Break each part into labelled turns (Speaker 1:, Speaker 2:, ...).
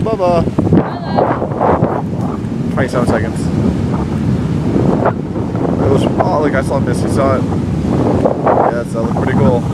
Speaker 1: Bubba. 27 seconds. It was, oh look, I saw Missy, saw it. Yes, that looked pretty cool.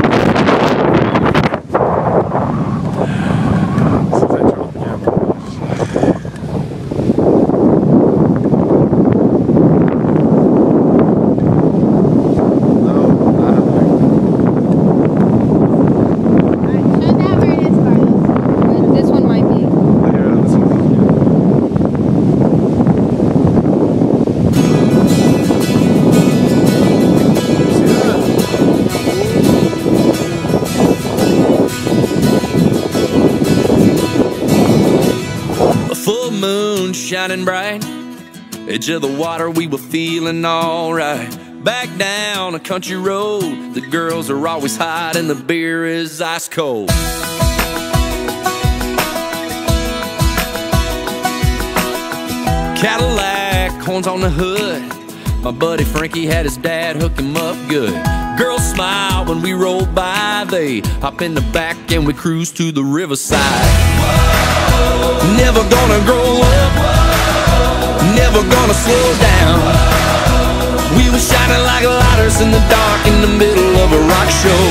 Speaker 2: Shining bright, edge of the water, we were feeling alright. Back down a country road, the girls are always hot and the beer is ice cold. Cadillac, horns on the hood, my buddy Frankie had his dad hook him up good. Girls smile when we roll by, they hop in the back and we cruise to the riverside. Never gonna grow up, never gonna slow down. We were shining like lighters in the dark in the middle of a rock show.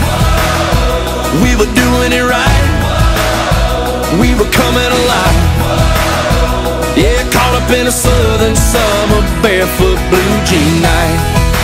Speaker 2: We were doing it right, we were coming alive. Yeah, caught up in a southern summer, barefoot blue jean night.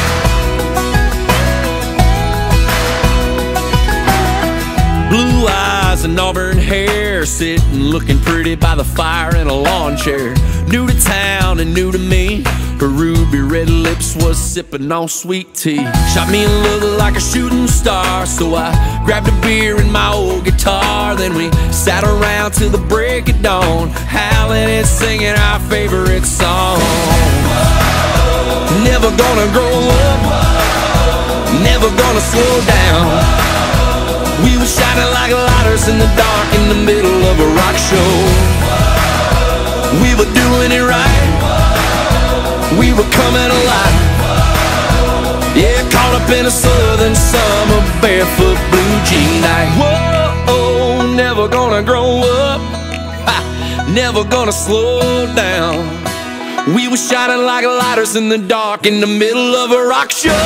Speaker 2: Blue eyes and auburn hair, sitting looking pretty by the fire in a lawn chair. New to town and new to me, her ruby red lips was sipping on sweet tea. Shot me a look like a shooting star, so I grabbed a beer and my old guitar. Then we sat around till the break of dawn, howling and singing our favorite song. Never gonna grow up, never gonna slow down. We were shining like lighters in the dark in the middle of a rock show. We were doing it right, we were coming alive. Yeah, caught up in a southern summer, barefoot blue jean night. Whoa, never gonna grow up, ha, never gonna slow down. We were shining like lighters in the dark in the middle of a rock show.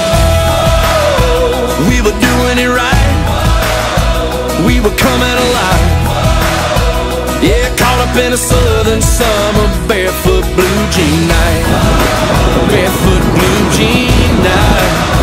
Speaker 2: We were doing it right, we were coming alive. Yeah, caught up in a southern summer, barefoot blue jean night. Barefoot blue jean night.